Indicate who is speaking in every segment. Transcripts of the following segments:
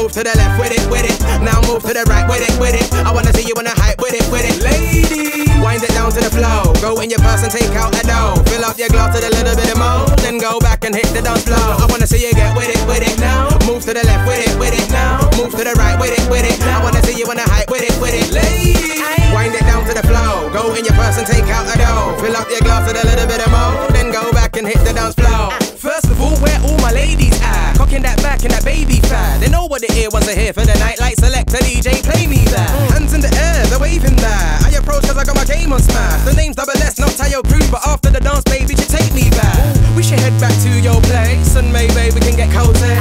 Speaker 1: move to the left with it, with it. Now move to the right with it, with it. I wanna see you in a hype with it, with it. Lady, wind it down to the flow. Go in your purse and take out a dough. Fill up your glass with a little bit of more. Then go back and hit the dance floor. I wanna see you get with it now. Move to the left with it now. Move to the right with it, with it. I wanna see you in a hype with it, lady. Wind it down to the flow. Go in your purse and take out a dough. Fill up your glass with a little bit of more. Then go back and hit the dance floor. First of all, where all my ladies at? Cocking that back and that baby fat. They know what it is once they're here for the night. Like select a DJ, play me that. Hands in the air, they're waving that. I approach cause I got my game on smash. The name's Double S, not Tayo Cruz. But after the dance, baby, you take me back. We should head back to your place and maybe we can get cozy.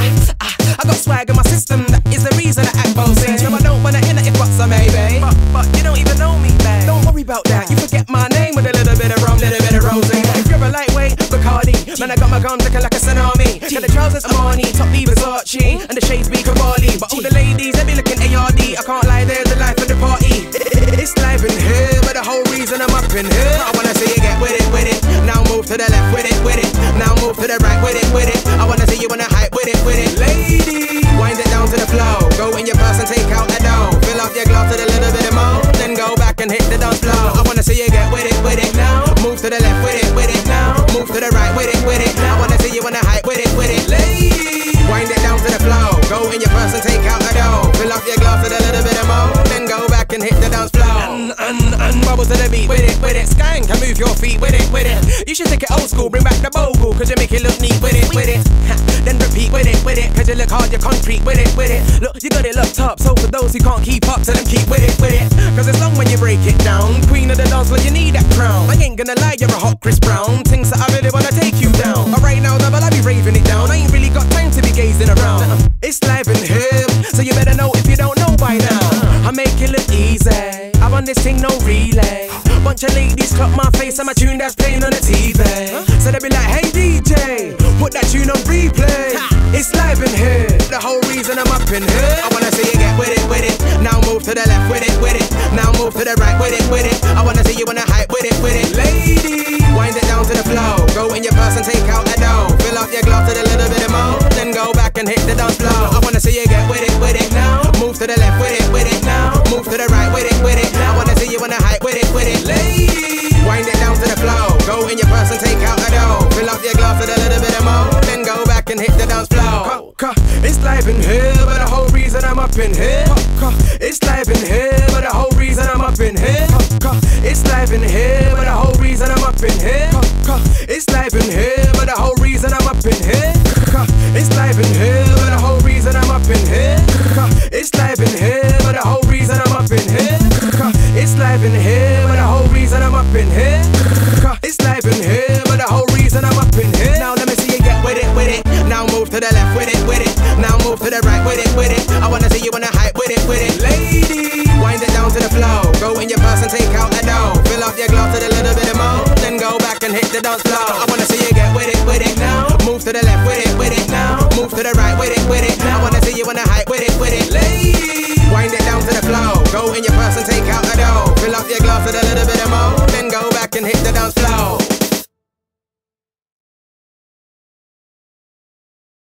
Speaker 1: I got swag in my system, that is the reason I act bossy. No, I don't wanna enter if what's a maybe. But you don't even know me, babe. Don't worry about that, you forget my name with a little bit of rum, little bit of rosé. If you're a lightweight, Bacardi, man I got my guns looking like a tsunami. Got the trousers Armani, top V Versace, and the shades be Cavalli. But all the ladies, they be looking ARD. I can't lie, there's the life of the party. It's live in here, but the whole reason I'm up in here. I wanna see you get with it, with it. Now move to the left with it, with it. Now move to the right with it, with it. I wanna see you in a hype with it, lady. Wind it down to the flow. Go in your purse and take out a dough. Fill up your glass with a little bit of more. Then go back and hit the dance floor. I wanna see you get with it now. Move to the left with it now. Move to the right with it. I wanna see you in a hype with it, lady. Wind it down to the flow. Go in your purse and take out a dough. Fill up your glass with a little bit of more. Then go back and hit the dance floor. And bubble to the beat with it. Skank can move your feet with it. You should take it old school, bring back the bogle, cause you make it look neat with it. Then repeat with it, cause you look hard, you're concrete with it. Look, you got it locked up, so for those who can't keep up, tell them keep with it. Cause it's long when you break it down. Queen of the dance floor, you need that crown. I ain't gonna lie, you're a hot Chris Brown. Things that I really wanna take you down. But right now, double, I be raving it down. I ain't really got time to be gazing around. It's live in here, so you better know if you don't know by now. I make it look easy, I run this thing, no relay. Bunch of ladies clock my face, I'm a tune that's playing on the TV. So they be like, hey DJ, put that tune on replay. It's live in here, the whole reason I'm up in here. I wanna see you get with it. Now move to the left with it. Now move to the right with it. I wanna see you in a hype with it, lady. Wind it down to the flow. Go in your purse and take out a dough. Fill up your glass with a little bit of more. Then go back and hit the dance floor. I wanna see you get with it now. Move to the left with it now. Move to the right with it. I wanna see you in a hype with it, lady. Wind it down to the flow. Go in your purse and take out a dough. Fill up your glass with a little bit of more. Then go back and hit the dance floor. It's live in here, but the whole reason I'm up in here. It's live in here, but the whole reason I'm up in here. It's live in here, but the whole reason I'm up in here. It's live in here, but the whole reason I'm up in here. It's live in here, but the whole reason I'm up in here. It's live in here, but the whole reason I'm up in here. It's live in here, but the whole reason I'm up in here. It's live in here, but the whole reason I'm up in here. Now let me see you get with it. Now move to the left with it. Now move to the right with it. I wanna see you in a hype with it, lady. Wind it down to the flow. Go in your purse and take out a dough. Fill up your glass with a little bit of more. Then go back and hit the dance floor. I wanna see you get with it now. Move to the left with it now. Move to the right with it. I wanna see you in a hype with it, lady. Wind it down to the flow. Go in your purse and take out a dough. Fill up your glass with a little bit of more. Then go back and hit the dance floor.